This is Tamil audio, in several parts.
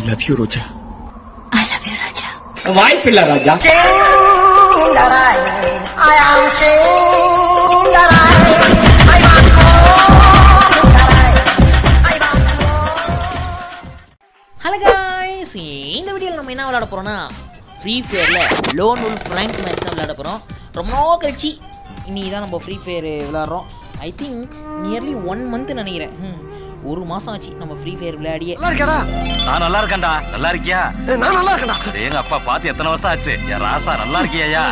love you, Roja. I love you, Raja. வாய்ப்பில்ல ராஜா. ஹலோ காய்ஸ், இந்த வீடியோவில் நம்ம என்ன விளையாட போகிறோம்னா ஃப்ரீ ஃபயரில் லோன் உல்ஃப் ரேங்க் மேட்ச் தான் விளையாட போகிறோம். ரொம்ப நாள் கழிச்சு இன்னி தான் நம்ம ஃப்ரீ ஃபயர் விளையாடுறோம். ஐ திங்க் நியர்லி 1 month நினைக்கிறேன். ஒரு மாதம் ஆச்சு நம்ம ஃப்ரீ ஃபயர் விளையாடியே. நல்லா இருக்கடா. நான் நல்லா இருக்கேன்டா. நல்லா இருக்கியா? நான் நல்லா இருக்கேன்டா. எங்க அப்பா பார்த்து எத்தனை வருஷம் ஆச்சு? என் ராசா நல்லா இருக்கியா?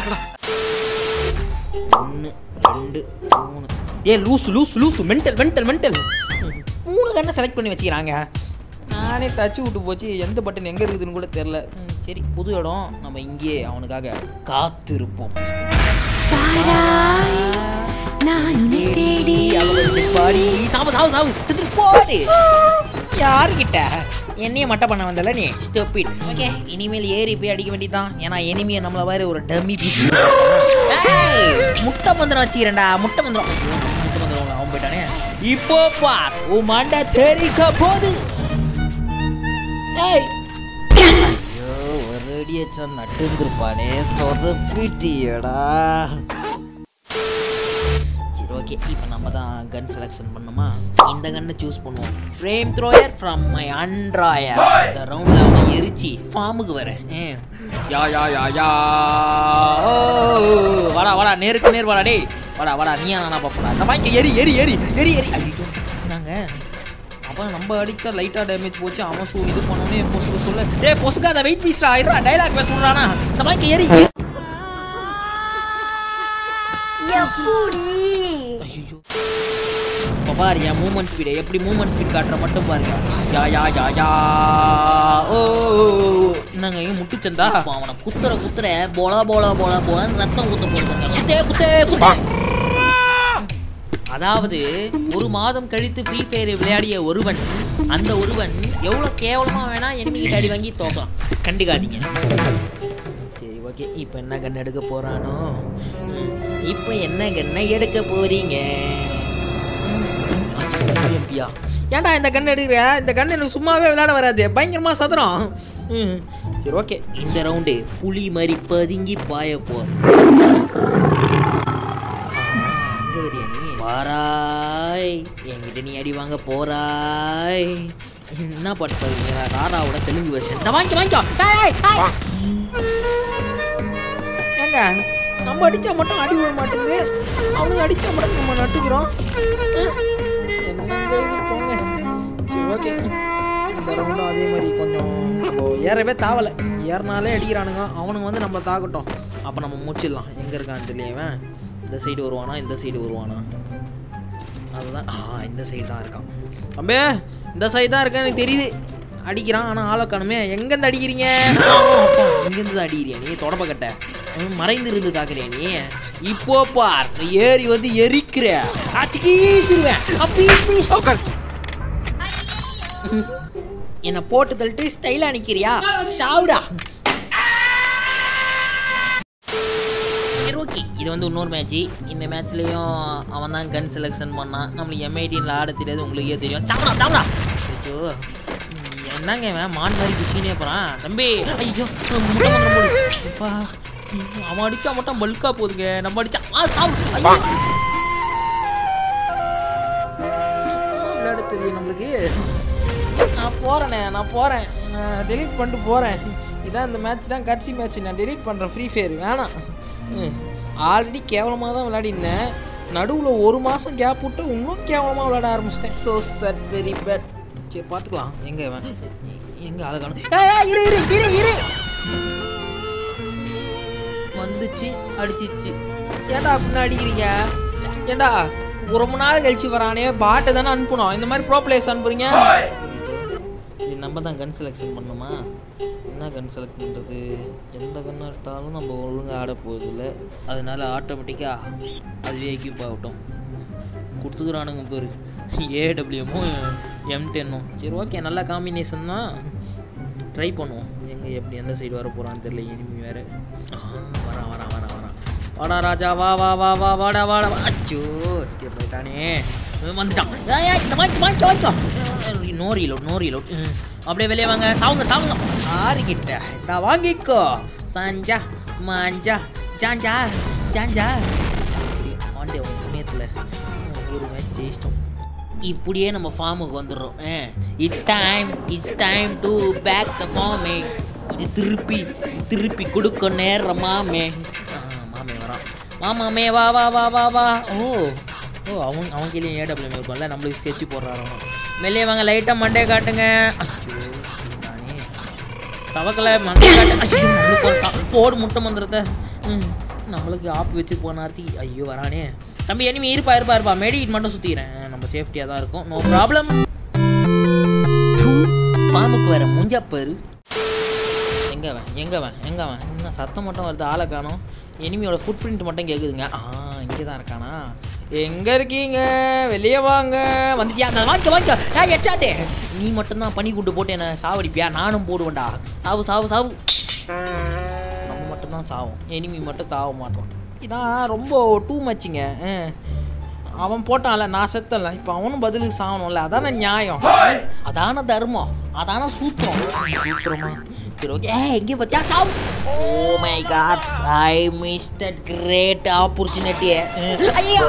1 2 3 ஏ லூசு மென்டல் 3 கண்ணை செலக்ட் பண்ணி வச்சுக்கிறாங்க. நானே டச்சு விட்டு போச்சு, எந்த பட்டன் எங்கே இருக்குதுன்னு கூட தெரில. சரி, புது இடம், நம்ம இங்கே அவனுக்காக காத்திருப்போம். யாருக்கிட்ட என்னையே மட்டை பண்ண வந்தல நீ ஸ்டூபிட். ஓகே, இனிமேல் ஏறி போய் அடிக்க வேண்டியதான். ஏன்னா எனிமியை நம்மள வேற ஒரு டம்மி பீஸ். முட்டை மந்திரம் வச்சுக்கிறேன்டா, முட்டை மந்திரம் அவன் போயிட்டானே. இப்போ பார் உன் மண்டை தெரிக்க போது. ஐயோ, ஒரு அடியச்சா நட்டுருப்பானே, சொதப்பிட்டியடா. சரி, ஓகே, இப்போ நம்ம தான் கன் செலெக்ஷன் பண்ணோமா. இந்த கன்னை சூஸ் பண்ணுவோம். ஃப்ரேம் த்ரோயர் ஃப்ரம் மை அண்ட்ராயர். இந்த ரவுண்டில் அவனை எரிச்சு ஃபார்முக்கு வரேன். யா யா யா யா வாடா நேருக்கு நேர் வாடா. டேய் வாடா நீயா நானா பாப்படா. அந்த வாய்க்கு எரி எரி எரி எரி எரி. ஐயோ நாங்க அப்போ நம்ம அடித்தா லைட்டாக டேமேஜ் போச்சு. அவன் இது பண்ணோன்னே பொசுக்க சொல்ல, டே பொசுக்காத வெயிட் பீஸ்டா ஆயிரா டைலாக் பேச சொல்கிறானா. இந்த வாய்க்கு எரி. ஐயோ பாரு என் மூவ்மெண்ட் ஸ்பீடு, எப்படி மூவ்மெண்ட் ஸ்பீட் காட்டுற மட்டும் பாருங்க. யா யா யா யா ஓ என்னங்க முட்டுச்சந்தா. அவனை குத்துற போல ரத்தம் குத்த போட்டு. அதாவது 1 மாதம் கழித்து ஃப்ரீ ஃபயர் விளையாடிய ஒருவன், அந்த ஒருவன் எவ்வளோ கேவலமாக வேணா எனிமிகிட்ட அடி வாங்கி தோக்கலாம். கண்டுக்காதீங்க. சரி, ஓகே, இப்போ என்ன கன் எடுக்க போகிறானோ? இப்போ என்ன கன்னை எடுக்க போறீங்க? ஏன்டா இந்த கன் எடுக்கிற? இந்த கன் எனக்கு சும்மாவே விளையாட வராது, பயங்கரமாக சதுரம். சரி, ஓகே, இந்த ரவுண்டு புலி மாதிரி பதுங்கி பாய போ. வாராய், என்கிட்ட நீ அடி வாங்க போறாய். என்ன பண்ணுறீங்க? ராராவோட தெலுங்கு வெர்ஷன். வாங்கிக்கோ. ஏங்க நம்ம அடித்தா மட்டும் அடி விட மாட்டேங்குது, அவனுக்கு அடித்தா மட்டும் நம்ம நட்டுக்கிறோம். என்னங்க இது, போங்க. சரி, ஓகே, இந்த ரவுண்டும் அதே மாதிரி கொஞ்சம் ஏறவே தாவலை. ஏறினாலே அடிக்கிறானுங்க. அவனுங்க வந்து நம்மளை தாக்கட்டும், அப்போ நம்ம முடிச்சிடலாம். எங்கே இருக்கான்னு தெரியவன். இந்த சைடு வருவானா, இந்த சைடு வருவானா? அதுதான், இந்த சைடு தான் இருக்கான். தம்பி, இந்த சைடு தான் இருக்கான்னு எனக்கு தெரியுது. அடிக்கிறான், ஆனால் ஆளை காணுமே. எங்கேருந்து அடிக்கிறீங்க? எங்கேருந்து தான் அடிக்கிறியா நீ? தொடப்ப கட்ட மறைந்து இருந்து தாக்குறியா நீ? இப்போ பார், ஏறி வந்து எரிக்கிற என்ன போட்டு தள்ளிட்டு ஸ்டைலா நிக்கிறியா? ஷாவுடா. ஓகே, இது வந்து இன்னொரு மேட்ச்சு. இந்த மேட்ச்லேயும் அவன் தான் கன் செலெக்ஷன் பண்ணான். நம்மளுக்கு M18 ஆட தெரியாது, உங்களுக்கே தெரியும். சாப்பிடா. ஐயோ என்னங்க இவன் மான் மாதிரி குச்சினே போகிறான். தம்பி, ஐயோ முட்டை மந்திரம் போடுப்பா. அவன் அடித்தா மட்டும் பல்கா போகுதுங்க, நம்ம அடித்தா விளையாட தெரியும் நம்மளுக்கு. நான் போகிறேன், நான் டெலீட் பண்ணிட்டு போகிறேன். இதான் இந்த மேட்ச் தான் கடைசி மேட்ச். நான் டெலீட் பண்ணுறேன். ஃப்ரீ ஃபயர் வேணாம். ஆல்ரெடி கேவலமாக தான் விளையாடினேன். நடுவில் 1 மாதம் கேப் விட்டு இன்னும் கேவலமாக விளையாட ஆரம்பிச்சிட்டேன். So sad very bad. சரி, பார்த்துக்கலாம். எங்கே அழகான இரு வந்துச்சு, அடிச்சிச்சு. ஏன்டா அப்படின்னா அடிக்கிறீங்க? ஏன்டா ரொம்ப நாள் கழிச்சு வரானே, பாட்டை தானே அனுப்பணும். இந்த மாதிரி ப்ரோ பிளேயர்ஸ் அனுப்புறீங்க. நம்ம தான் கன் செலெக்ஷன் பண்ணணுமா? என்ன கன் செலக்ட் பண்ணுறது? எந்த கன் எடுத்தாலும் நம்ம ஒழுங்காக ஆட போகிறதில்ல. அதனால ஆட்டோமேட்டிக்காக அதுவே எக்யூப் ஆகட்டும். கொடுத்துக்கிறானுங்க பேர் AWM-உம் M10-உம். சரி, ஓகே, நல்ல காம்பினேஷன் தான். ட்ரை பண்ணுவோம். எங்கே எப்படி எந்த சைடு வர போகிறான்னு தெரியல. இனிமே வேறு வரான். வாடா ராஜா, வாடா. அச்சோ, ஸ்கேப் ஆகிட்டானே, வந்துட்டான். வாங்கிக்கோ. நோ ரீலோட் அப்படியே வெளியே வாங்க. சாவுங்க ஆறுகிட்ட நான் வாங்கிக்கோ. சாஞ்சா மாஞ்சா ஜாஞ்சா ஜாஞ்சா ஆண்டே உங்க புண்ணியத்தில் ஒரு மேட்ச் ஜெயிச்சிட்டோம். இப்படியே நம்ம ஃபார்முக்கு வந்துடுறோம். It's time to back the ஃபார்மே. இது திருப்பி கொடுக்க நேரம் மாமே வரான். மாமாமே வா வா வா வா வா. அவங்க கீழே ஏடபிள்யூ இருக்கும்ல, நம்மளுக்கு ஸ்கெட்சு போடுறாரு. வெளியே வாங்க, லைட்டாக மண்டே காட்டுங்க. தவக்கலை மண்டே காட்டு. நம்மளுக்கு போடு முட்டை வந்துடுறத நம்மளுக்கு ஆப்பு வச்சு போனார்த்தி. ஐயோ வரானே தம்பி. எனிமி இருப்பா மெடிக்கிட் மட்டும் சுற்றிக்கிறேன். நம்ம சேஃப்டியாக தான் இருக்கும், நோ ப்ராப்ளம். ஃபார்முக்கு வர முஞ்சப்பரு. எங்கே இன்னும் சத்தம் மட்டும் வருது, ஆளை காணும். எனிமியோட ஃபுட் பிரிண்ட் மட்டும் கேட்குதுங்க. இங்கே தான் இருக்கானா? எங்கே இருக்கீங்க? வெளியே வாங்க. வந்துட்டியா? வாங்க எச்சாட்டே. நீ மட்டும்தான் பண்ணி கூட்டு போட்டு என்ன சாவடிப்பியா? நானும் போடுவேன்டா. சாவு நம்ம மட்டும்தான் சாவும், எனிமி மட்டும் சாவ மாட்டோம். நான் ரொம்ப டூ மச்சுங்க. அவன் போட்டான்ல, நான் செத்தல. இப்போ அவனும் பதிலுக்கு சாகணும்ல, அதான நியாயம், அதான தர்மம், அதான சூத்திரமா. சரி ஓகே, எங்கே பார்த்தியா சாவு. Oh my god, I miss that great opportunity. ஐயோ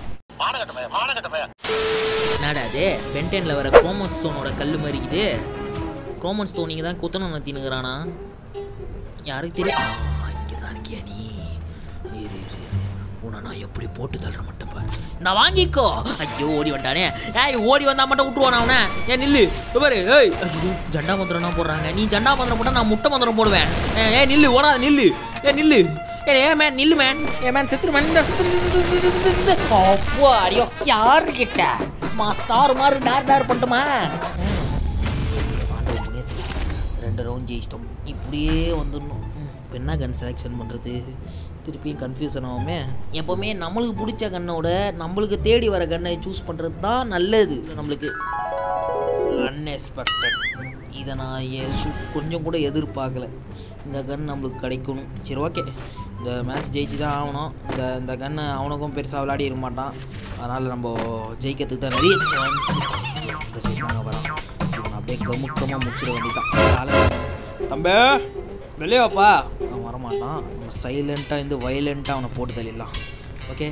என்னடா அது? பென்டெனில் வர குரோமன் ஸ்டோனோட கல் மாதிரிக்குது. குரோமன் ஸ்டோன் நீங்கள் தான் குத்தனை நடத்தினுங்கிறானா? யாருக்கு தெரியும்? இங்கே தான் இருக்கியா நீ? உன்னை நான் எப்படி போட்டு தள்ளுற மட்டும் பாரு. நான் வாங்கிக்கோ. ஐயோ ஓடி வந்தானே. ஓடி வந்தா மட்டும் விட்டுருவான் அவனை. நில்லு பாரு. ஜண்டா மந்திரம் போடுறாங்க. நீ ஜண்டா மந்திரம் போட்டா நான் முட்டை மந்திரம் போடுவேன். நில்லு ஓடாத, நில்லு. நில்லு மேன், நில்லு மேன். Man செத்துரு man. அப்போ அடியோ யாருக்கிட்ட சாறு மாறு டார் பண்ணட்டுமா? 2 ரவுண்ட் ஜெயிச்சிட்டோம். இப்படியே வந்துடணும். இப்போ என்ன கன் செலெக்ஷன் பண்ணுறது? திருப்பியும் கன்ஃபியூஷன் ஆகுமே. எப்போவுமே நம்மளுக்கு பிடிச்ச கண்ணோட நம்மளுக்கு தேடி வர கண்ணை சூஸ் பண்ணுறது தான் நல்லது. நம்மளுக்கு அன்எக்ஸ்பெக்டட், இதை நான் கொஞ்சம் கூட எதிர்பார்க்கல. இந்த கன் நம்மளுக்கு கிடைக்கணும். சரி ஓகே, இந்த மேட்ச் ஜெயிச்சு தான் ஆகணும். இந்த கன்னை அவனுக்கும் பெருசாக விளையாடி இருக்க மாட்டான். அதனால் நம்ம ஜெயிக்கிறதுக்கு தான் நிறைய சான்ஸ். இந்த சைடு நாங்கள் வரோம். இவன் அப்படியே கமுக்கமாக முடிச்சிட வேண்டியதான். தம்பி வெளியே வாப்பா. அவன் வரமாட்டான். நம்ம சைலண்ட்டாக இருந்து வயலண்ட்டாக அவனை போட்டு தள்ளிடலாம். ஓகே,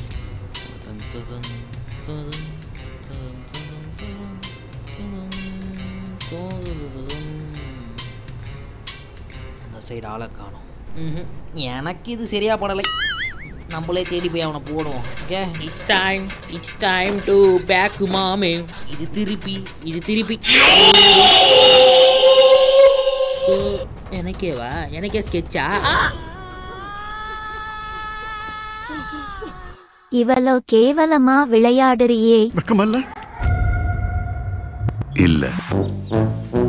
அந்த சைடு ஆளை காணும். எனக்கு இது சரியா படலை. நம்மளே தேடி போய் அவனை போடுவோம். Okay, it's time to back மாமே. இது திருப்பி எனக்கேவா? எனக்கே ஸ்கெட்சா? இவளோ கேவலமா விளையாடுறியே. வெக்கமல்ல இல்ல.